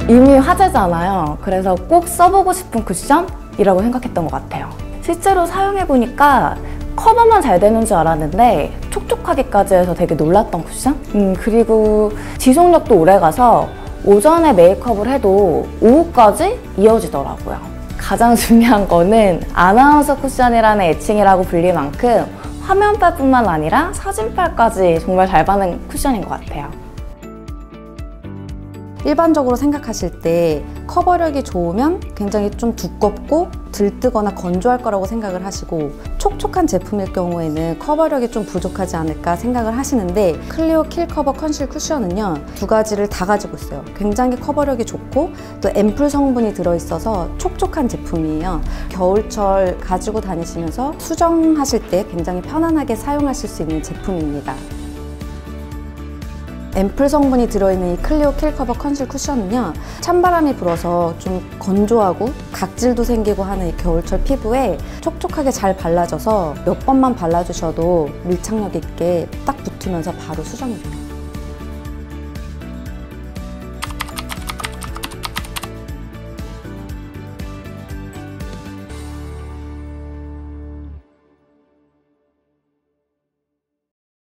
이미 화제잖아요. 그래서 꼭 써보고 싶은 쿠션이라고 생각했던 것 같아요. 실제로 사용해보니까 커버만 잘 되는 줄 알았는데 촉촉하기까지 해서 되게 놀랐던 쿠션? 그리고 지속력도 오래가서 오전에 메이크업을 해도 오후까지 이어지더라고요. 가장 중요한 거는 아나운서 쿠션이라는 애칭이라고 불릴 만큼 화면빨뿐만 아니라 사진빨까지 정말 잘 받는 쿠션인 것 같아요. 일반적으로 생각하실 때 커버력이 좋으면 굉장히 좀 두껍고 들뜨거나 건조할 거라고 생각을 하시고, 촉촉한 제품일 경우에는 커버력이 좀 부족하지 않을까 생각을 하시는데, 클리오 킬 커버 컨실 쿠션은요, 두 가지를 다 가지고 있어요. 굉장히 커버력이 좋고 또 앰플 성분이 들어있어서 촉촉한 제품이에요. 겨울철 가지고 다니시면서 수정하실 때 굉장히 편안하게 사용하실 수 있는 제품입니다. 앰플 성분이 들어있는 이 클리오 킬 커버 컨실 쿠션은요, 찬바람이 불어서 좀 건조하고 각질도 생기고 하는 이 겨울철 피부에 촉촉하게 잘 발라져서 몇 번만 발라주셔도 밀착력 있게 딱 붙으면서 바로 수정이 돼요.